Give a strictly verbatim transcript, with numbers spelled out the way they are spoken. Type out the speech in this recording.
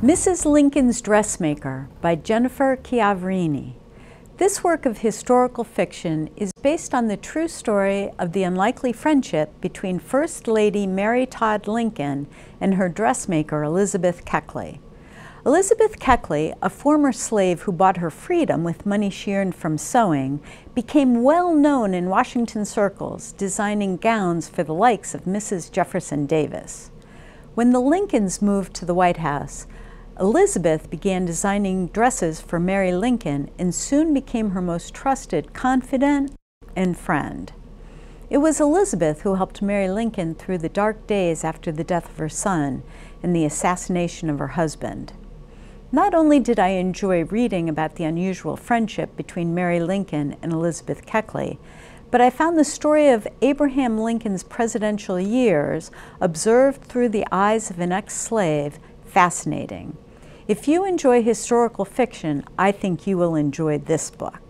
Missus Lincoln's Dressmaker by Jennifer Chiaverini. This work of historical fiction is based on the true story of the unlikely friendship between First Lady Mary Todd Lincoln and her dressmaker Elizabeth Keckley. Elizabeth Keckley, a former slave who bought her freedom with money she earned from sewing, became well known in Washington circles, designing gowns for the likes of Missus Jefferson Davis. When the Lincolns moved to the White House, Elizabeth began designing dresses for Mary Lincoln and soon became her most trusted confidant and friend. It was Elizabeth who helped Mary Lincoln through the dark days after the death of her son and the assassination of her husband. Not only did I enjoy reading about the unusual friendship between Mary Lincoln and Elizabeth Keckley, but I found the story of Abraham Lincoln's presidential years, observed through the eyes of an ex-slave, fascinating. If you enjoy historical fiction, I think you will enjoy this book.